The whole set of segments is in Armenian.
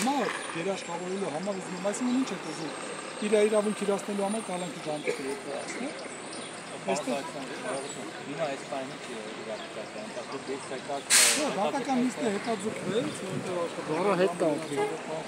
համար երաշխավորելու համար ուզում եմ, այսինքն ինչ է ուզում իր իրավունք իրացնելու համար կալանքի ժամկետը երկարացնել։ Vina Espanya ki yapacaklar. Tabii destekler. Դատական նիստը հետաձգվեց, որը հետ կանգնի։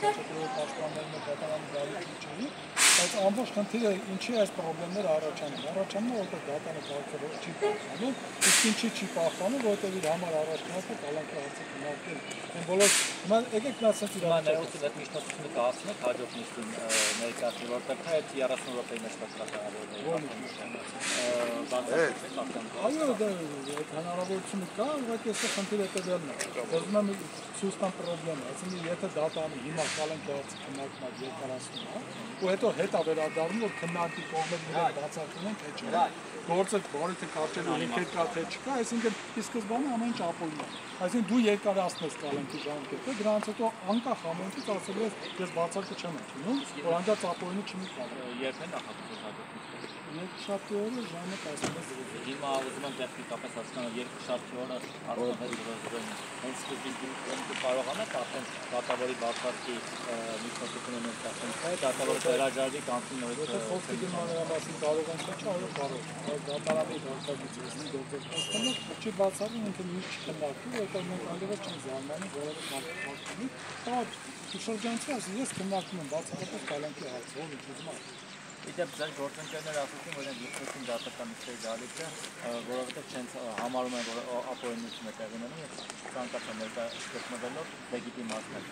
Բայց ամբողջ խնդիրը ինչի այս խնդիրները առաջանում։ Առաջանում է որտեղ դատանը կարգավորող չի պահպանում, իսկ ինչի չի պահպանում, որտեղ իր համար առաջնորդը կալանքի հարցը քննարկել։ Այն բոլոր հիմա եկեք նա ասենք իրավիճակը այդ միջնորդությունը կհասնենք հաջորդ նիստին ներկայացնել, որտեղ այդ 30 րոպեի մեջ պետք է Այո, դա այդ հնարավորությունը կա, ուղղակի այստեղ խնդիրը հետևյալն է։ Ուզում եմ ցույց տամ խնդրեմ, այսինքն եթե դատանը հիմա կալանքի հարցը քննարկում է երկարացնում է, ու հետո հետ է վերադառնում, որ քննարկի կողմերը իրենք բացատրում են, թե չէ։ Գործը բարի թե կարճելու հիմքեր կա, թե չկա, այսինքն ի սկզբանե ամեն ինչ ապօրինի է։ Այսինքն դու երկարացնես կալանքի ժամկետը, դրանից հետո անկախ ամենից ասել ես, ես բացարկը չեմ ընդունում, որ անդրած ապօրինի չունի կարող։ Երբ են նախատեսված Երկշաբթի օրը ժամը 16:00։ Հիմա ուզում եմ տեխնիկապես հասկանալ երկշաբթի օրը առնվազն հենց սկզբին կարողանաք արդեն դատավորի բացարկի միջնորդությունը ներկայացնել, թե դատավորը վերաջարվի կանցնի նորից։ Եթե խոսքը գնում է մասին կարող են չէ, այո կարող։ Դատարանի դատագործի գործընթացը չի բացառում, ինքը միշտ չքննարկի, որտեղ մենք այլևս չենք զարմանում որևէ մարդու։ Դա շրջանցի ասի, ես քննարկում եմ բացառապես կալանքի հարցը, ով ինչ ուզում է։ Իդեպ ձեր գործընկերները ասում են, որ այն երկրորդ դատական նիստերի գալիքը, որովհետև չեն համարում են, որ ապօրինություն է տեղի ունենում եւ ցանկացան ներկայացնելով լեգիտիմ ասնել։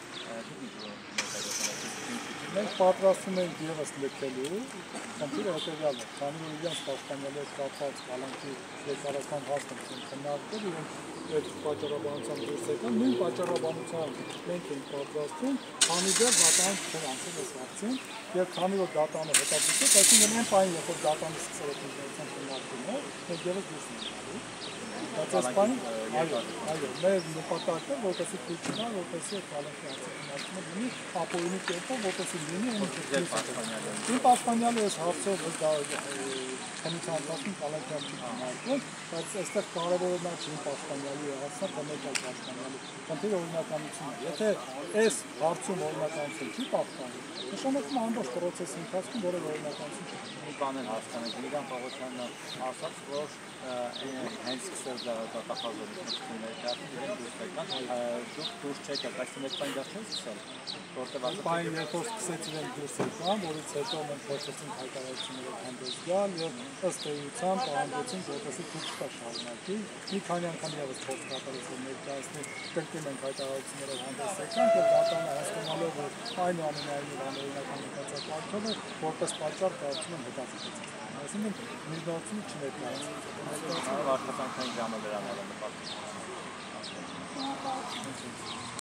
Մենք պատրաստում ենք ևս լքելու, խնդիրը հետևյալն է, քանի որ իրենց պաշտպանելու հետ կապված կալանքի երկարացման հարցը քննարկել, իրենք այդ պատճառաբանության դուրս եկան, նույն պատճառաբանությամբ մենք ենք պատրաստում, քանի դեռ դատան չեն անցել այս հարցին, եւ քանի որ դատանը հետաձգեց, այսինքն այն պահին, երբ որ դատանը սկսել է քննարկել քննարկումը, մենք ևս դուրս ենք գալու։ Բայց այս պահին, այո, մեր նպատակն է, որպեսզի թույլ չտա, որպեսզի կալանքի հարցը քննարկումը լինի ապօրինի կերպով, որպեսզի լինի Իմ պաշտպանյալը այս հարցով քննության ընթացքում կալանքի հարց չի քննարկում, բայց այստեղ կարևորը նա չի պաշտպանյալի եղածն է, թե մեկ այլ պաշտպանյալի։ Խնդիրը օրինականությունն է։ Եթե այս հարցում օրինականություն չի պահպանում, նշանակում է ամբողջ process-ի ընթացքում որևէ օրինականություն չի։ Մի բան են հասկանանք, Միգան Պողոսյանն ասաց, որ հենց սկսել դատախազողությունը ներկայացնել դուրս եկան, դուք դուրս չեք եկել, բայց մեծ բան դեռ չեն սկսել, որտեղ Բайн երբ որ սկսեցին են դուրս եկան, որից հետո մենք փորձեցինք հայտարարություններով հանդես գալ եւ ըստ էության պահանջեցինք, որպեսզի դուրս տա շարունակի։ Մի քանի անգամ եւս փորձ կատարեց որ ներկայացնել, կրկին ենք հայտարարություններով հանդես եկանք եւ դատանը հասկանալով, որ այնուամենայնիվ անօրինական մտածակարգով է, որպես պատճառ կարծում եմ հետաձգեց։ Այսինքն միջնորդությունը չներկայացվեց։ Աշխատանքային ժամը վերանալը նպատակ։